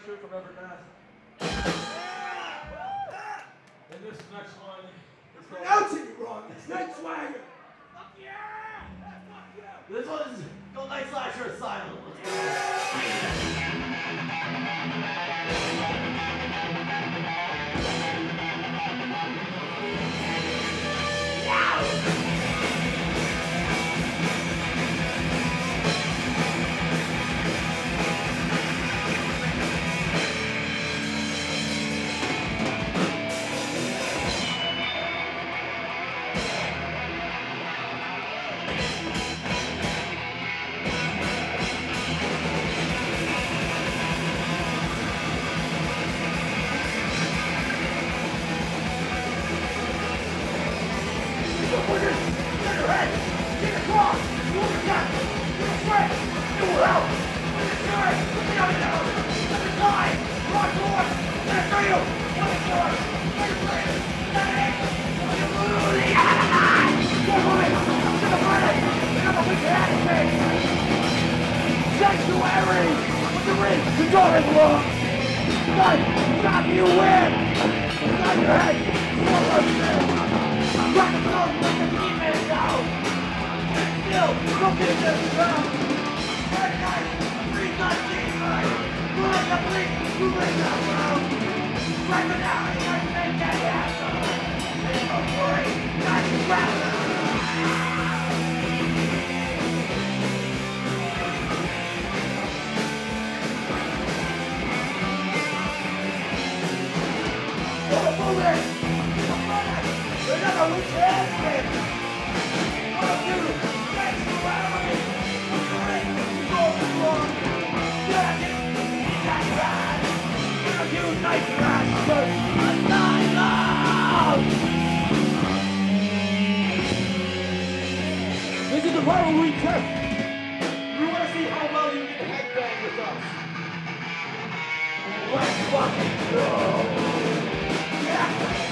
Slasher from Evergreen. And this next one is called... Pronouncing it wrong. It's Night Swagger. Fuck yeah! Fuck yeah! This one's called Night Slasher Asylum. Let's go. Sanctuary! With the ring, the door is locked! Stop, you win! Inside your head, full of sin! Rock and roll, let the demons out! Still, look at this ground! Red night, breathe not demon! Who let the bleed, who let the round? Right now, it's like make that happen! It's a free, not traveler! This is the part where we test. We want to see how well you can headbang with us. Let's fucking go. Yeah.